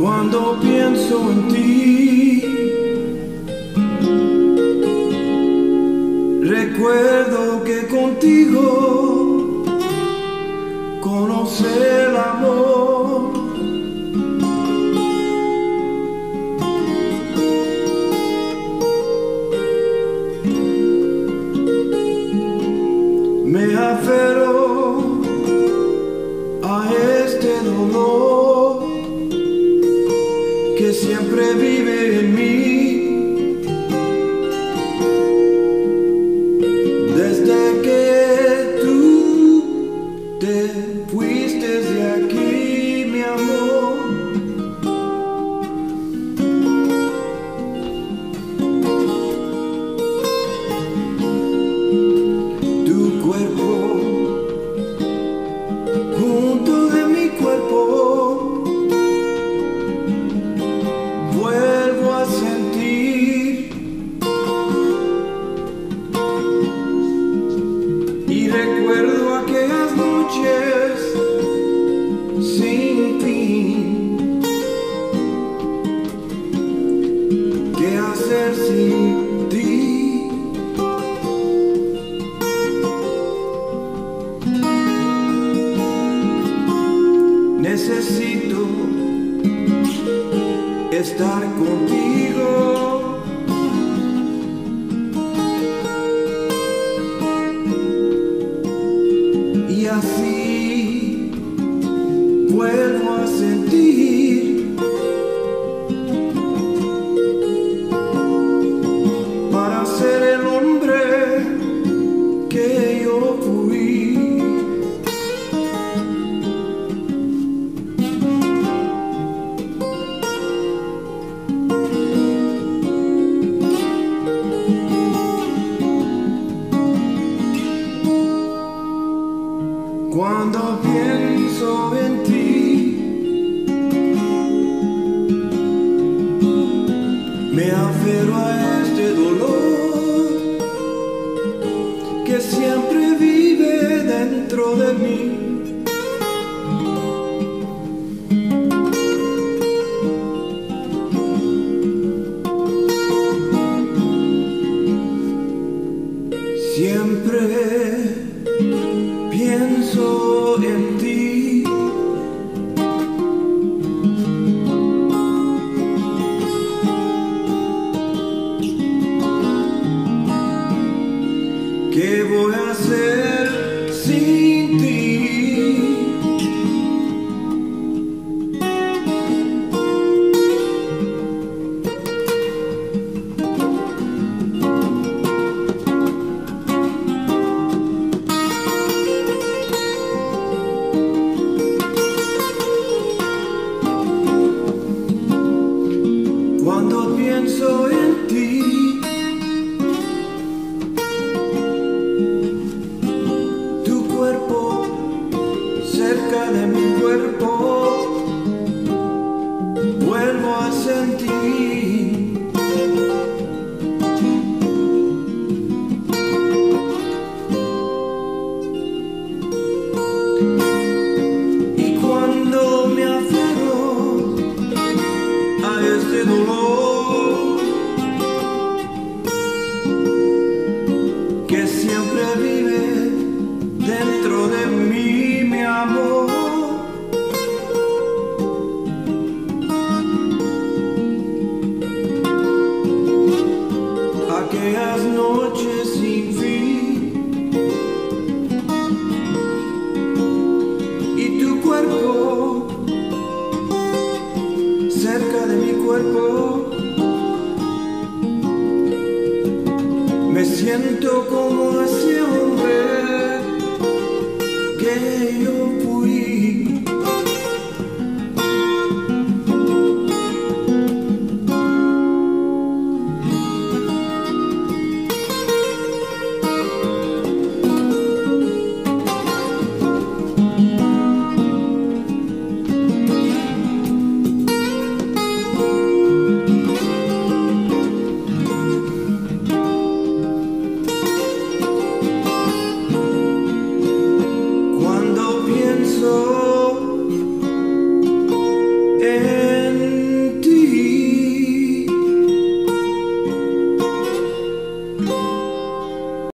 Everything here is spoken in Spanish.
Cuando pienso en ti, recuerdo que contigo conocí el amor. Me aferro a este dolor que siempre vive en mí. Desde que tú te fuiste de aquí, mi amor, tu cuerpo junto de mi cuerpo vuelvo a sentir, y recuerdo aquellas noches sin fin. ¿Qué hacer sin ti? Necesito estar contigo, y así vuelvo a sentir para ser el hombre que yo fui. Cuando pienso en ti, me aferro a este dolor que siempre vive dentro de mí. Siempre pienso en ti, ¿qué voy a hacer sin ti? Cuando pienso en ti, tu cuerpo cerca de mi cuerpo vuelvo a sentir, y cuando me aferro a este dolor que siempre vive dentro de mí, mi amor, aquellas noches sin fin, y tu cuerpo cerca de mi cuerpo, me siento como ese hombre que yo fui.